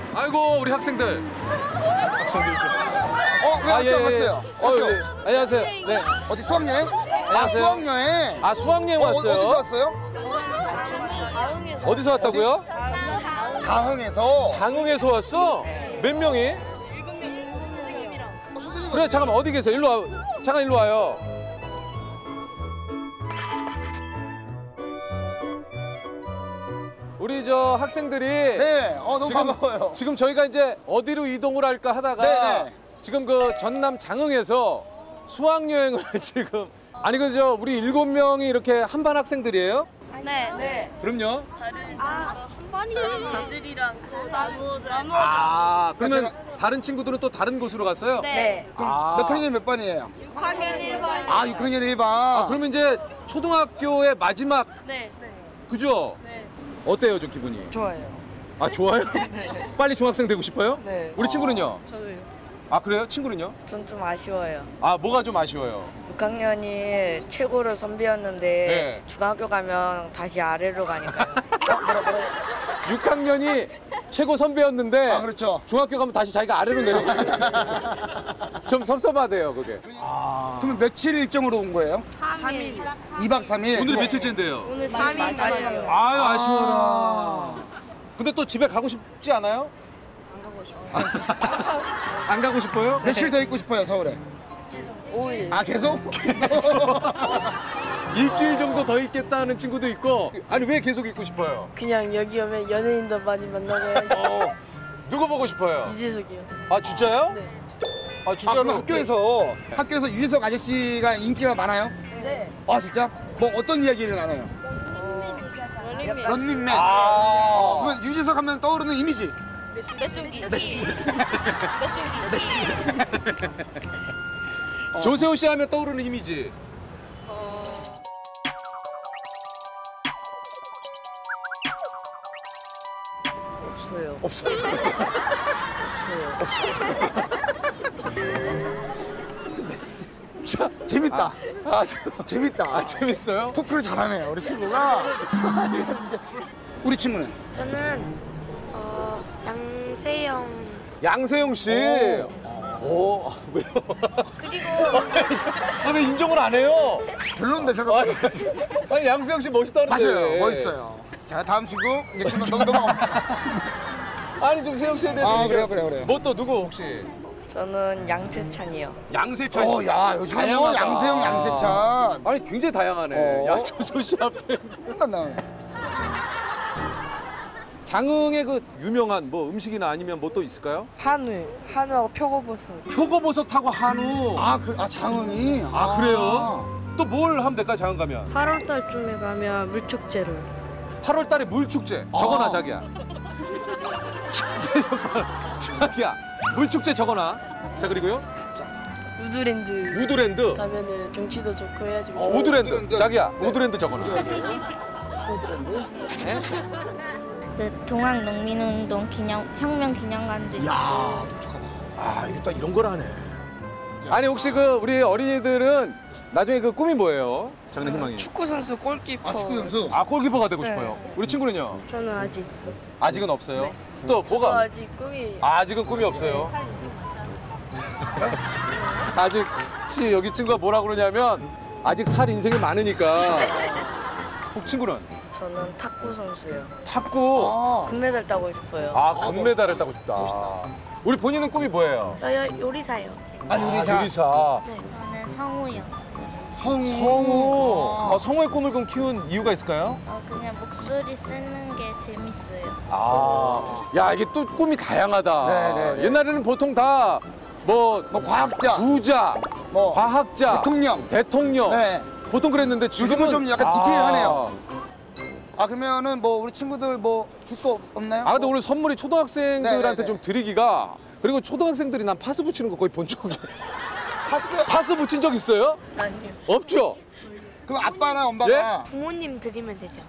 아이고 우리 학생들. 학생들 좀. 왜 학교 안 갔어요? 학교. 예. 안녕하세요. 네. 어디 수학여행? 안녕하세요. 수학여행. 수학여행 왔어요. 어디서 왔어요? 어디서 왔다고요? 장흥에서. 장흥에서 왔어? 몇 명이? 그래 잠깐만 어디 계세요? 일로 와. 잠깐 일로 와요. 우리 저 학생들이 네, 너무 반가워요. 지금 저희가 이제 어디로 이동을 할까 하다가 네네. 지금 그 전남 장흥에서 수학여행을 지금 아니 그죠 우리 7명이 이렇게 한 반 학생들이에요? 네. 네. 그럼요. 한 반이랑 애들이랑 나누어져. 그러면 다른 친구들은 또 다른 곳으로 갔어요? 네. 몇 학년 몇 반이에요? 6학년 1반. 6학년 1반. 그러면 이제 초등학교의 마지막 네. 그죠? 네. 어때요 좀 기분이? 좋아요. 좋아요? 빨리 중학생 되고 싶어요? 네. 우리 친구는요? 저도요. 그래요? 친구는요? 전 좀 아쉬워요. 뭐가 좀 아쉬워요? 6학년이 최고로 선배였는데 네. 중학교 가면 다시 아래로 가니까요. 6학년이 최고 선배였는데 그렇죠. 중학교 가면 다시 자기가 아래로 내려가요. 좀 섭섭하대요 그게. 그러면 며칠 일정으로 온 거예요? 3일. 2박 3일. 오늘이 며칠째인데요? 오늘 3일. 아유 아쉬워라. 근데 또 집에 가고 싶지 않아요? 안 가고 싶어요. 안 가고 싶어요? 며칠 더 있고 싶어요, 서울에? 5일. 계속? 일주일 정도 더 있겠다는 친구도 있고. 아니 왜 계속 있고 싶어요? 그냥 여기 오면 연예인도 많이 만나고 해야지. 누구 보고 싶어요? 이재석이요. 진짜요? 네. 진짜로? 그럼 학교에서 유재석 아저씨가 인기가 많아요? 네. 진짜? 뭐 어떤 이야기를 나눠요? 런닝맨. 런닝맨. 그러면 유재석 하면 떠오르는 이미지? 메뚜기. 조세호 씨 하면 떠오르는 이미지. 없어요. 없어요. 자, 재밌다. 재밌다. 재밌어요? 토크를 잘하네요, 우리 친구가. 우리 친구는? 저는 양세형. 양세형 씨. 왜요? 그리고 왜 인정을 안 해요? 별론데 생각보다. 아니 양세형 씨 멋있다는데. 맞아요, 멋있어요. 자, 다음 친구 이제 넘어갑니다. 아니 좀 세형 씨에 대해서. 그래요. 뭐 또 누구 혹시? 저는 양세찬이요. 양세찬 씨. 요즘 다양하다. 양세형, 양세찬. 아니 굉장히 다양하네. 조세호 씨 앞에. 끝났나? 장흥의 그 유명한 뭐 음식이나 아니면 뭐 또 있을까요? 한우하고 표고버섯. 표고버섯하고 한우. 장흥이. 그래요? 또 뭘 하면 될까 장흥 가면? 8월 달쯤에 가면 물축제를. 8월 달에 물축제. 적어놔 자기야. 자기야. 물축제 적어놔. 자 그리고요. 우드랜드 가면은 경치도 좋고 해야지. 우드랜드. 자기야. 우드랜드 적어놔. 네? 그 동학농민운동 혁명 기념관도 있고. 야, 독특하다. 이거 딱 이런 걸 하네. 아니 혹시 그 우리 어린이들은 나중에 그 꿈이 뭐예요? 장래 희망이. 축구 선수 골키퍼. 축구 선수. 골키퍼가 되고 싶어요. 우리 친구는요? 저는 아직은 없어요. 또 뭐가? 아직은 꿈이 없어요. 아직 여기 친구가 뭐라 그러냐면 아직 살 인생이 많으니까. 혹 친구는? 저는 탁구 선수요. 탁구. 금메달 따고 싶어요. 금메달을 따고 싶다. 우리 본인은 꿈이 뭐예요? 저요 요리사요. 요리사. 네, 저는 성우요. 성우. 성우의 꿈을 그럼 키운 이유가 있을까요? 그냥 목소리 쓰는 게 재밌어요. 야 이게 또 꿈이 다양하다. 네네. 옛날에는 보통 다 뭐 과학자, 부자, 과학자, 대통령. 네. 보통 그랬는데 지금은 좀 약간 디테일하네요. 그러면은 뭐 우리 친구들 뭐 줄 거 없나요? 근데 오늘 선물이 초등학생들한테 네네네. 좀 드리기가 그리고 초등학생들이 난 파스 붙이는 거 거의 본 적이. 파스 붙인 적 있어요? 아니요. 없죠? 그럼 아빠나 엄마가 부모님 드리면 되죠.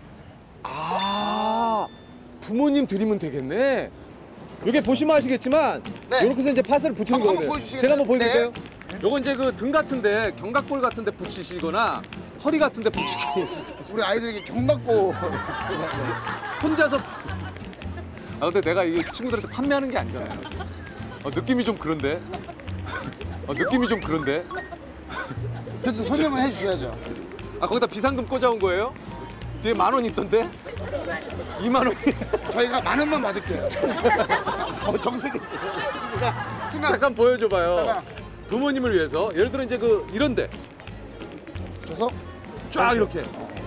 부모님 드리면 되겠네. 이게 보시면 아시겠지만 이렇게 해서 이제 파스를 붙이는 한번 거거든요. 제가 한번 보여주시겠어요? 보여드릴까요? 요거 이제 그 등 같은데 견갑골 같은데 붙이시거나 허리 같은데 붙이기. 우리 아이들에게 경받고 근데 내가 이게 친구들한테 판매하는 게 아니잖아요. 느낌이 좀 그런데. 느낌이 좀 그런데. 그래도 설명을 해주셔야죠. 거기다 비상금 꽂아온 거예요? 뒤에 10,000원 있던데? 20,000원이. 저희가 10,000원만 받을게요. 정색했어요. 친구가 잠깐 보여줘봐요. 잠깐. 부모님을 위해서. 예를 들어 이제 이런데 줘서 쫙 이렇게.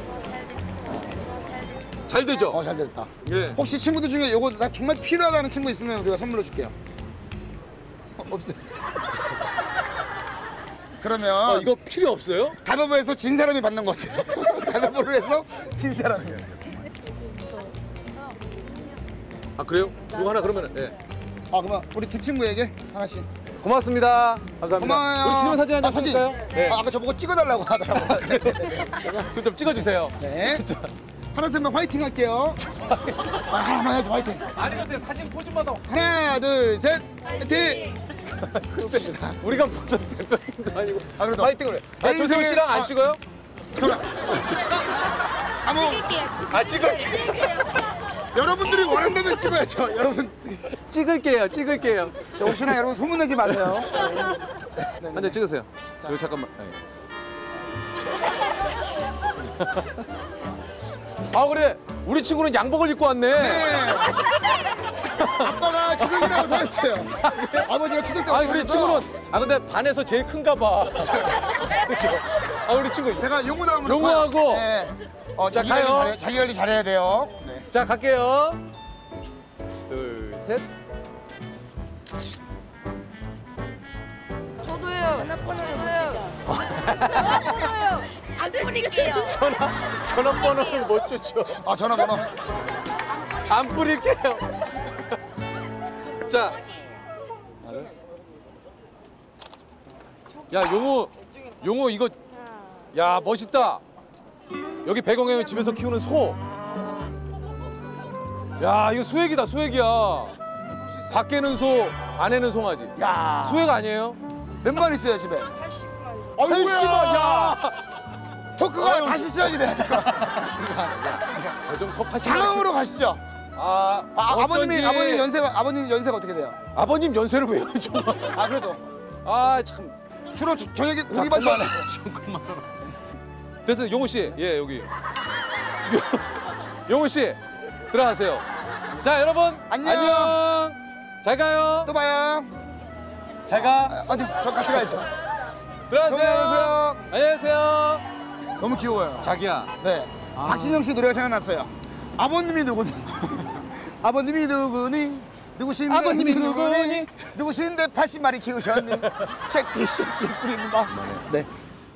잘 되죠? 잘 됐다. 예. 혹시 친구들 중에 요거 나 정말 필요하다는 친구 있으면 우리가 선물로 줄게요. 없어요. 그러면 이거 필요 없어요? 가위바위보에서 진 사람이 받는 것 같아요. 가위바위보를 해서 진 사람이. 그래요? 이거 하나 그러면 예. 그러면 우리 두 친구에게 하나씩. 고맙습니다. 감사합니다. 고마워요. 우리 기념사진 한 장 찍을까요? 네. 아까 저보고 찍어달라고 하더라고요. 그럼 좀 찍어주세요. 네. 하나 셋만 화이팅 할게요. 하나만 해야지 화이팅. 아니 근데 사진 포즈마다 하나 둘 셋 화이팅. 그렇습니다. 우리가 무슨 대표팀도 아니고 그래도. 파이팅을 해. 조세호 씨랑 안 찍어요? 저는 찍을 여러분들이 원한다면 찍어야죠. 여러분 찍을게요. 혹시나 여러분 소문내지 마세요. 네. 한 장 찍으세요. 여기 잠깐만. 그래. 우리 친구는 양복을 입고 왔네. 네. 아빠가 추석이라고 사줬어요. 아버지가 추석 때 우리 오셔서 친구는 근데 반에서 제일 큰가 봐. 우리 친구. 제가 용우 나오면 용우하고. 네. 자, 자기 가요. 관리 자기 관리 잘해야 돼요. 네. 자, 갈게요. 둘, 셋. 안 뿌릴게요. 전화번호는 못 주죠. 전화번호. 안 뿌릴게요. 자. 야, 용우 이거 야, 멋있다. 여기 배경에 집에서 키우는 소. 야, 이거 수액이다, 수액이야. 밖에는 소, 안에는 송아지. 야. 수액 아니에요? 몇 만 있어요 집에? 80만. 야. 토크가 아유. 다시 시작이 돼야 될 것 같습니다. 좀 섭하시네. 상황으로 가시죠. 어쩐지. 아버님 연세가 어떻게 돼요? 아버님 연세를 왜 여쭤? 그래도 참. 주로 저녁에 고기 반찬. 잠깐만. 됐어요, 용우 씨. 예, 여기. 용우 씨, 들어가세요. 자, 여러분. 안녕. 잘 가요. 또 봐요. 잘 가. 아니 저 같이 가야죠. 들어가세요. 안녕하세요. 안녕하세요. 너무 귀여워요. 자기야. 네. 박진영 씨 노래가 생각났어요. 아버님이 누구니? 아버님이 누구니? 누구신데? 아버님이 누구니? 누구신데 80마리 키우셨니? 쉐끼 뿌리는 거. 네.